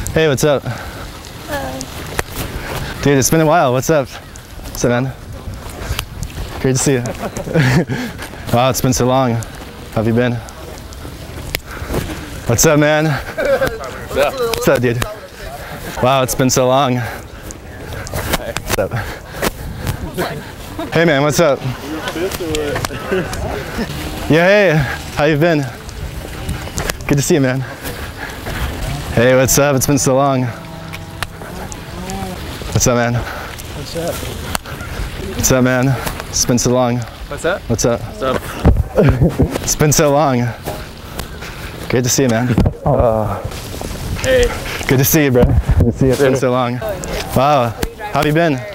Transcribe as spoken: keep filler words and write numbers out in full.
Hey, what's up? Hi. Dude, it's been a while. What's up? What's up, man? Great to see you. Wow, it's been so long. How have you been? What's up, man? What's up? What's up, dude? Wow, it's been so long. What's up? Hey, man, what's up? Yeah, hey, how you been? Good to see you, man. Hey, what's up? It's been so long. What's up, man? What's up? What's up, man? It's been so long. What's up? What's up? What's up? It's been so long. Great to see you, man. Uh, hey. Good to see you, bro. Good to see you. It's been so long. Wow. How have you been?